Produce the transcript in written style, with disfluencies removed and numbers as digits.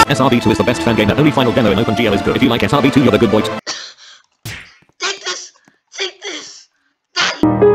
SRB2 is the best fan game that only final demo in OpenGL is good. If you like SRB2, you're the good boy. Take this! Take this! Daddy!